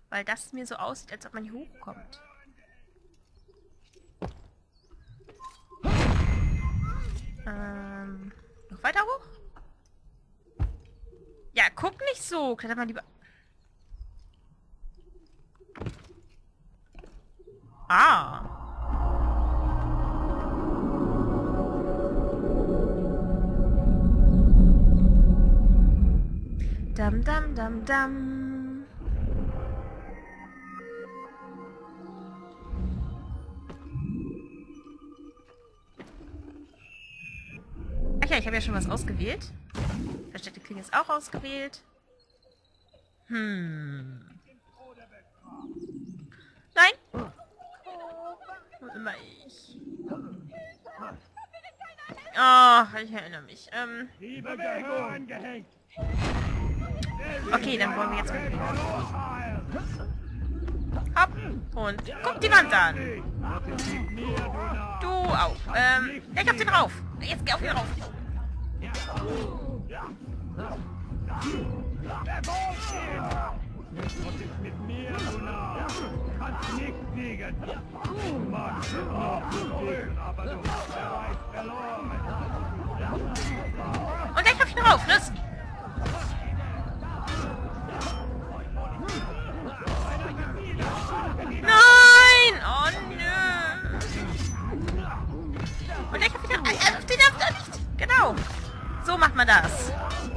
Weil das mir so aussieht, als ob man hier hochkommt. Noch weiter hoch? Ja, guck nicht so. Klettert mal lieber... Ah. Dam, dam, dam, dam. Ach ja, ich habe ja schon was ausgewählt. Versteckte Klinge ist auch ausgewählt. Nein. Wo immer ich. Oh, ich erinnere mich. Okay, dann wollen wir jetzt mal. Hopp. Und guck die Wand an. Du auch. Ich hab den rauf. Jetzt geh auf ihn rauf. Und ich hab ihn rauf. Los. Nein! Oh nö! Und ich hab wieder... auf den darf er nicht! Genau! So macht man das.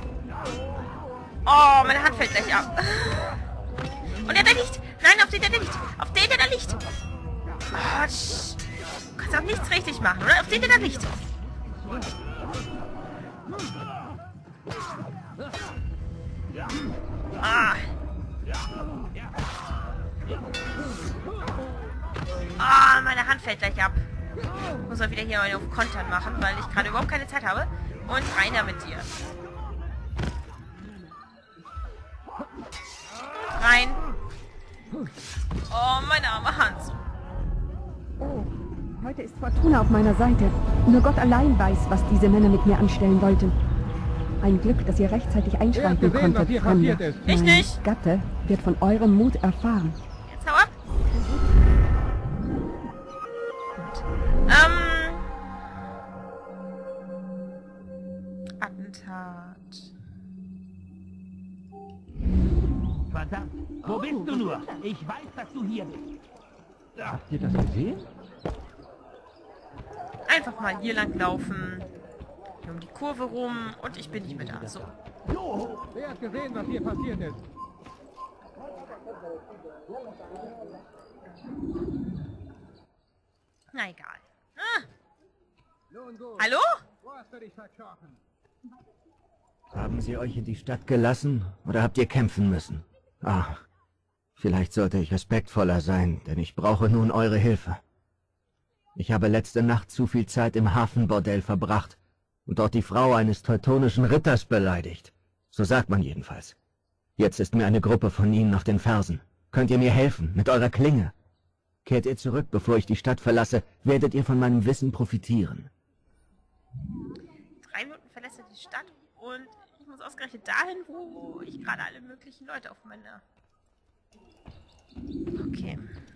Oh, meine Hand fällt gleich ab. Und der da liegt! Nein, auf den der da liegt! Auf den der da liegt! Oh, du kannst auch nichts richtig machen, oder? Auf den der da liegt! Ah! Ah, meine Hand fällt gleich ab. Ich muss mal wieder hier auf Kontern machen, weil ich gerade überhaupt keine Zeit habe. Und rein da mit dir. Rein. Oh, meine arme Hand. Oh, heute ist Fortuna auf meiner Seite. Nur Gott allein weiß, was diese Männer mit mir anstellen wollten. Ein Glück, dass ihr rechtzeitig einschreiten konntet. Ich nicht. Mein Gatte wird von eurem Mut erfahren. Jetzt hau ab. Attentat. Verdammt, wo bist du nur? Ich weiß, dass du hier bist. Habt ihr das gesehen? Einfach mal hier lang laufen. Hier um die Kurve rum. Und ich bin nicht mehr da. So. Wer hat gesehen, was hier passiert ist? Na egal. Ah. Nun gut. Hallo? Wo hast du dich verkrochen? Haben sie euch in die Stadt gelassen oder habt ihr kämpfen müssen? Ah, vielleicht sollte ich respektvoller sein, denn ich brauche nun eure Hilfe. Ich habe letzte Nacht zu viel Zeit im Hafenbordell verbracht und dort die Frau eines teutonischen Ritters beleidigt. So sagt man jedenfalls. Jetzt ist mir eine Gruppe von ihnen auf den Fersen. Könnt ihr mir helfen, mit eurer Klinge? Kehrt ihr zurück, bevor ich die Stadt verlasse, werdet ihr von meinem Wissen profitieren. 3 Minuten verlässt er die Stadt und ich muss ausgerechnet dahin, wo ich gerade alle möglichen Leute auf meiner... Okay.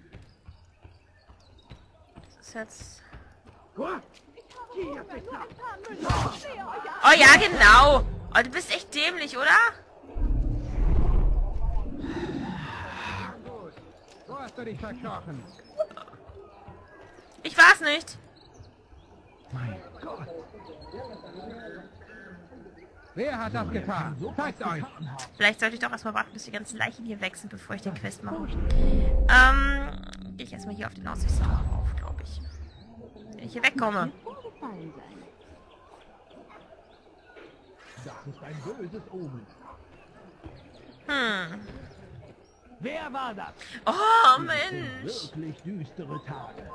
Das ist jetzt... Oh ja, genau! Oh, du bist echt dämlich, oder? Wo hast du dich verkrochen? Ich war's nicht. Mein Gott. Wer hat das getan? Zeigt euch! Vielleicht sollte ich doch erstmal warten, bis die ganzen Leichen hier weg sind, bevor ich den Quest mache. Gehe ich erstmal hier auf den Aussichtsturm auf, glaube ich. Wenn ich hier wegkomme. Das ist ein böses Omen. Wer war das? Oh, Mensch. Wirklich düstere Tage.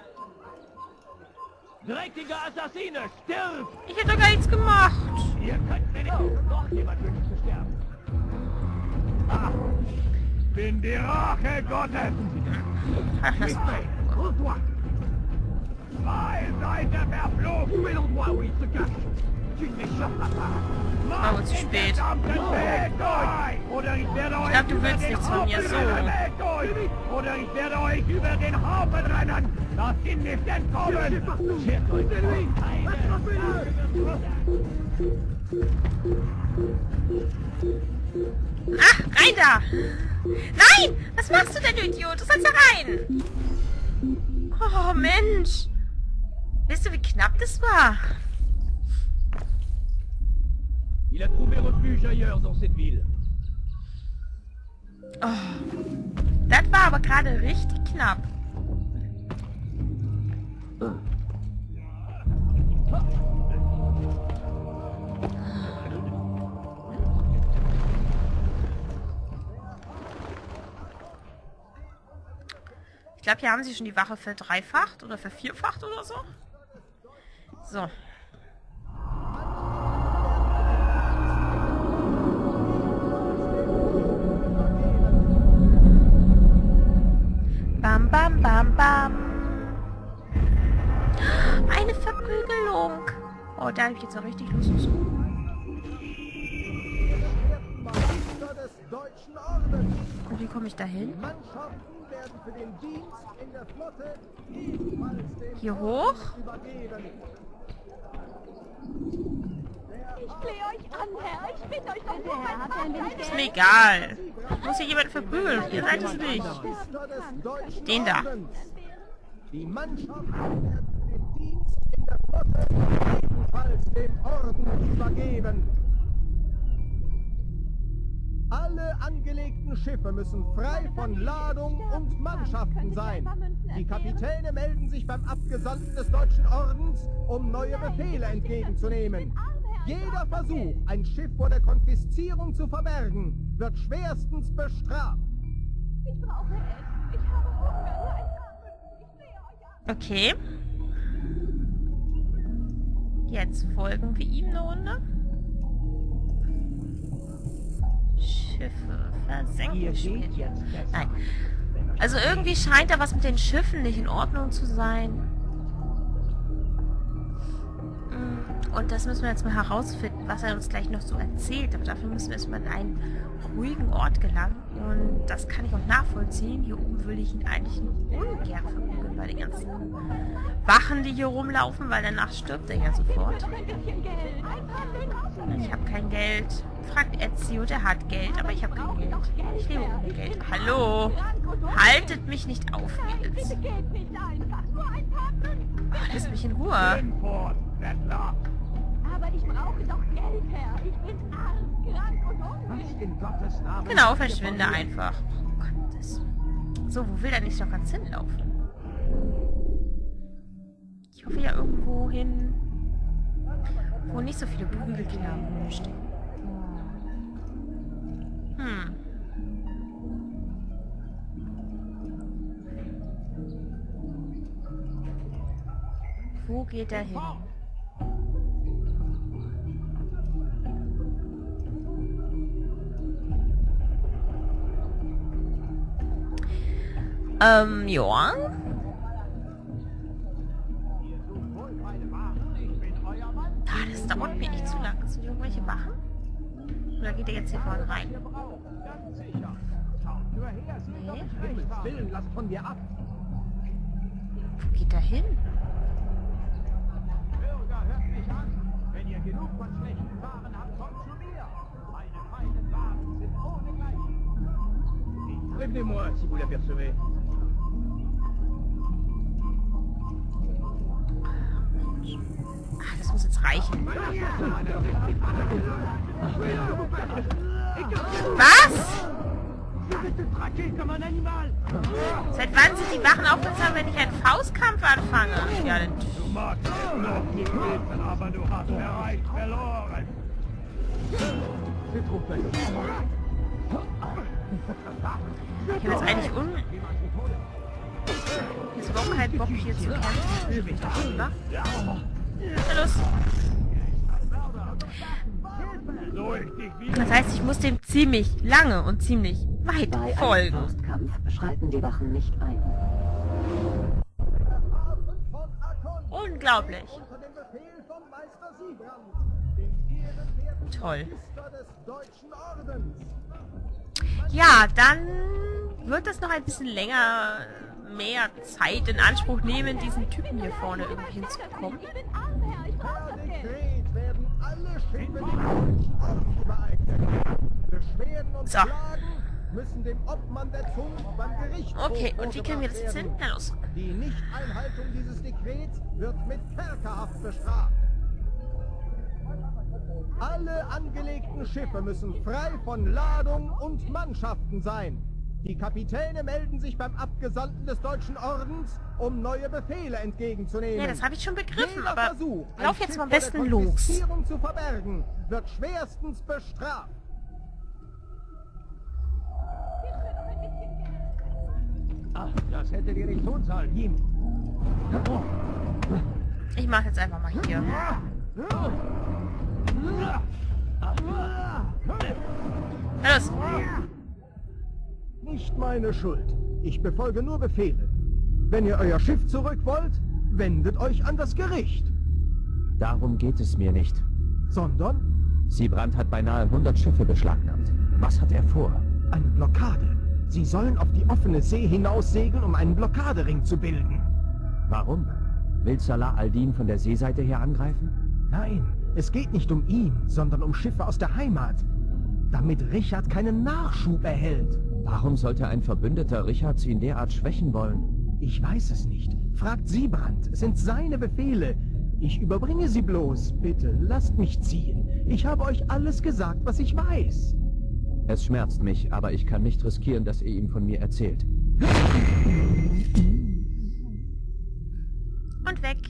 Dreckiger Assassine, stirb! Ich hätte doch gar nichts gemacht. Ihr könnt mir nicht... Doch, jemand wünscht zu sterben. Bin die Rache Gottes! Ach, das... Zwei Seite verflucht! War wohl zu spät. Ich glaube, du willst nichts von mir, so. Oder ich werde euch über den Haufen rennen. Lasst ihn nicht entkommen. Schert euch Ach, rein da! Nein! Was machst du denn, du Idiot? Du sollst da rein! Oh, Mensch! Weißt du, wie knapp das war? Il a trouvé refuge ailleurs dans cette ville. Oh. Das war aber gerade richtig knapp. Ich glaube, hier haben sie schon die Wache verdreifacht oder vervierfacht oder so. So. Bam, bam, bam, bam. Eine Verprügelung. Oh, da habe ich jetzt auch richtig Lust zu. Und wie komme ich da hin? Hier hoch? Ich flehe euch an, Herr. Ich bitte euch doch nur mein Vater. Ist mir egal. Ich muss hier jemanden verprügeln. Ihr seid es nicht. Den da. Die Mannschaft werden den Dienst in der Flotte ebenfalls dem Orden übergeben. Alle angelegten Schiffe müssen frei von Ladung und Mannschaften sein. Die Kapitäne melden sich beim Abgesandten des Deutschen Ordens, um neue Befehle entgegenzunehmen. Jeder Versuch, ein Schiff vor der Konfiszierung zu verbergen, wird schwerstens bestraft. Ich brauche Essen. Ich habe Hunger. Nur ein Apfel. Ich flehe euch an. Okay. Jetzt folgen wir ihm eine Runde. Schiffe versenken. Nein. Also irgendwie scheint da was mit den Schiffen nicht in Ordnung zu sein. Und das müssen wir jetzt mal herausfinden, was er uns gleich noch so erzählt. Aber dafür müssen wir erstmal in einen ruhigen Ort gelangen. Und das kann ich auch nachvollziehen. Hier oben würde ich ihn eigentlich ungern verprügeln bei den ganzen Wachen, die hier rumlaufen, weil danach stirbt er ja sofort. Ich habe kein Geld. Fragt Ezio, der hat Geld, aber ich habe kein Geld. Ich lebe ohne Geld. Hallo? Haltet mich nicht auf, Mädels. Bitte geht nicht einfach. Nur ein paar Münzen. Oh, lass mich in Ruhe. Aber ich brauche doch Geld, Herr. Ich bin arm, krank und hungrig. In Gottes Namen. Genau, verschwinde einfach. Oh Gott, so, wo will der nicht noch ganz hinlaufen? Ich hoffe ja irgendwo hin, wo nicht so viele Prügelknaben stehen. Wo geht er hin? Ja. Das dauert mir nicht zu lang. Sind irgendwelche Wachen? Oder geht er jetzt hier vorne rein? Nee. Willen, lasst von mir ab. Wo geht er hin? Bürger, hört mich an. Wenn ihr genug von schlechten Waren habt, kommt zu mir. Meine feinen Waren sind ohne Gleichen. Prévenez-moi si vous l'apercevez. Ah, das muss jetzt reichen. Was? Seit wann sind die Wachen aufmerksam, wenn ich einen Faustkampf anfange? Ja, dann... Du magst es noch nicht wissen, aber du hast bereits verloren. Ich habe jetzt eigentlich jetzt überhaupt keinen Bock hier zu kämpfen. Na los. Das heißt, ich muss dem ziemlich lange und ziemlich weit folgen. Bei einem Faustkampf schreiten die Wachen nicht ein. Unglaublich. Unter dem Befehl von Meister Siebrand. Toll. Des Deutschen Ordens. Ja, dann wird das noch ein bisschen länger, mehr Zeit in Anspruch nehmen, diesen Typen hier vorne irgendwie hinzubekommen. Ich bin arm, Herr. Ich brauche Per das Geld. Dekret werden alle Schiffe dem Deutschen Orden übereignet. Beschwerden und So. Klagen müssen dem Obmann der Zunft beim Gericht Okay, und wie kriegen wir das jetzt vorgebracht hin? Na los. werden. Die Nichteinhaltung dieses Dekrets wird mit Kerkerhaft bestraft. Alle angelegten Schiffe müssen frei von Ladung und Mannschaften sein. Die Kapitäne melden sich beim Abgesandten des Deutschen Ordens, um neue Befehle entgegenzunehmen. Ja, das habe ich schon begriffen, Jeder aber Versuch, ein lauf jetzt Schiff mal am vor der besten los. Konfiszierung zu verbergen, wird schwerstens bestraft. Ach, das hätte dir nicht tun sollen, Jim. Ich mache jetzt einfach mal hier. Na los. Nicht meine Schuld. Ich befolge nur Befehle. Wenn ihr euer Schiff zurück wollt, wendet euch an das Gericht. Darum geht es mir nicht. Sondern Siebrand hat beinahe 100 Schiffe beschlagnahmt. Was hat er vor? eine Blockade. Sie sollen auf die offene See hinaus segeln, um einen Blockadering zu bilden. Warum? Will Salah al-Din von der Seeseite her angreifen? Nein, es geht nicht um ihn, sondern um Schiffe aus der Heimat. Damit Richard keinen Nachschub erhält. Warum sollte ein Verbündeter Richards ihn derart schwächen wollen? Ich weiß es nicht. Fragt Siebrand. Es sind seine Befehle. Ich überbringe sie bloß. Bitte, lasst mich ziehen. Ich habe euch alles gesagt, was ich weiß. Es schmerzt mich, aber ich kann nicht riskieren, dass ihr ihm von mir erzählt. Und weg.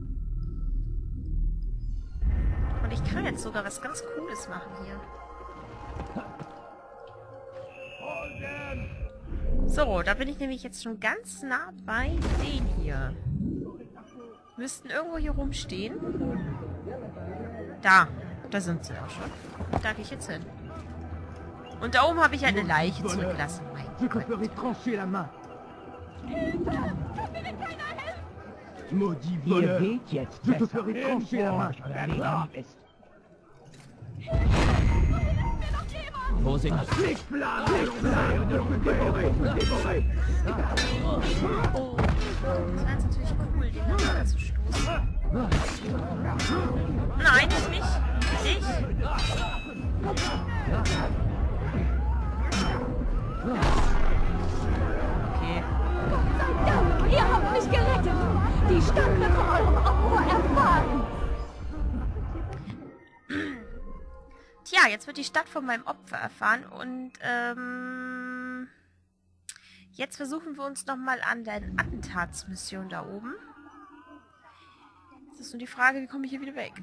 Und ich kann jetzt sogar was ganz Cooles machen hier. So, da bin ich nämlich jetzt schon ganz nah bei denen hier. Müssten irgendwo hier rumstehen. Da sind sie auch schon. Da gehe ich jetzt hin. Und da oben habe ich eine Leiche zurückgelassen. Mein Je te Gott. ferai trancher la main. Maudit Ihr voleur. geht jetzt Je te besser. ferai trancher la main. Wer dran ist. Vorsicht! Das wäre jetzt natürlich cool, den da anzustoßen. Nein, nicht mich. Dich. Okay. Dank, ihr habt mich gerettet. Die Stadt wird von eurem Opfer erfahren. Tja, jetzt wird die Stadt von meinem Opfer erfahren und jetzt versuchen wir uns nochmal an der Attentatsmission da oben. Jetzt ist nur die Frage, wie komme ich hier wieder weg?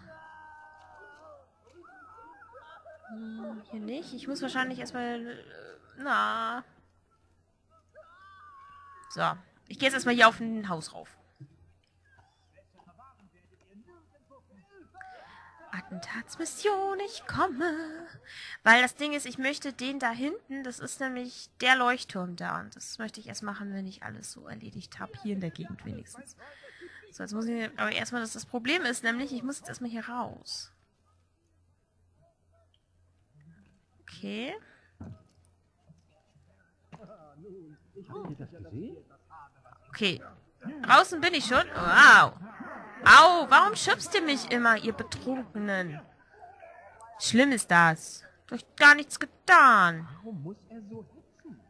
Hier nicht. Ich muss wahrscheinlich erstmal... na... So. Ich gehe jetzt erstmal hier auf ein Haus rauf. Attentatsmission, ich komme. Weil das Ding ist, ich möchte den da hinten, das ist nämlich der Leuchtturm da. Und das möchte ich erst machen, wenn ich alles so erledigt habe. Hier in der Gegend wenigstens. So, jetzt muss ich aber erstmal, das Problem ist nämlich, ich muss jetzt erstmal hier raus. Okay. Okay. Draußen bin ich schon. Wow. Au, warum schubst ihr mich immer, ihr Betrunkenen? Schlimm ist das. Du hast gar nichts getan. Warum muss er so hetzen?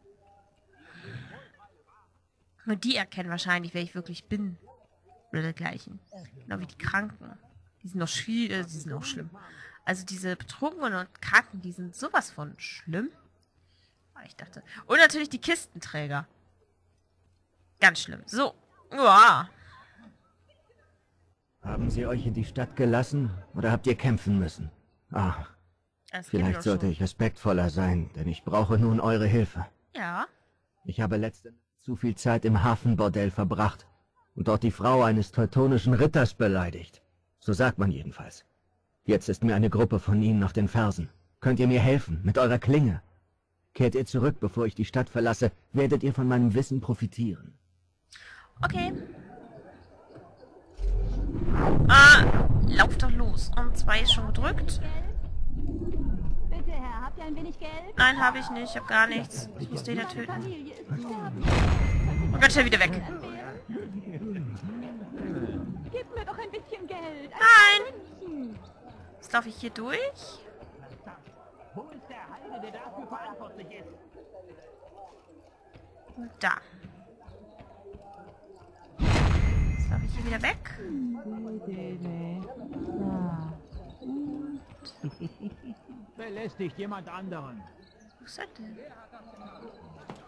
Nur die erkennen wahrscheinlich, wer ich wirklich bin. Oder dergleichen. Genau wie die Kranken. Die sind noch die sind auch schlimm. Also diese Betrunkenen und Kranken, die sind sowas von schlimm. Ich dachte. Und natürlich die Kistenträger. Ganz schlimm. So. Uah. Haben sie euch in die Stadt gelassen oder habt ihr kämpfen müssen? Ah, Das geht vielleicht doch sollte schon. ich respektvoller sein, denn ich brauche nun eure Hilfe. Ja. Ich habe letzte Nacht zu viel Zeit im Hafenbordell verbracht und dort die Frau eines teutonischen Ritters beleidigt. So sagt man jedenfalls. Jetzt ist mir eine Gruppe von ihnen auf den Fersen. Könnt ihr mir helfen, mit eurer Klinge? Kehrt ihr zurück, bevor ich die Stadt verlasse, werdet ihr von meinem Wissen profitieren. Okay. Lauf doch los. Und 2 ist schon gedrückt. Bitte, Herr, habt ihr ein wenig Geld? Nein, habe ich nicht. Ich habe gar nichts. Ich muss den da Meine töten. Familie ist sterben. Oh Gott, schnell wieder weg. Gib mir doch ein bisschen Geld. Nein! Jetzt laufe ich hier durch. Wo ist der Heide, der dafür verantwortlich ist? Und da. Jetzt laufe ich hier wieder weg. Belästigt jemand anderen. Wo ist er denn?